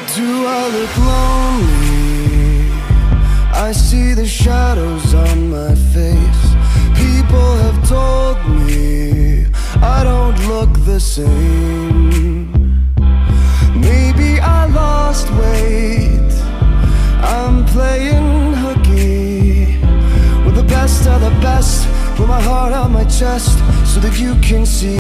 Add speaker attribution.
Speaker 1: Do I look lonely? I see the shadows on my face. People have told me I don't look the same. Maybe I lost weight. I'm playing hooky with the best of the best. Put my heart on my chest so that you can see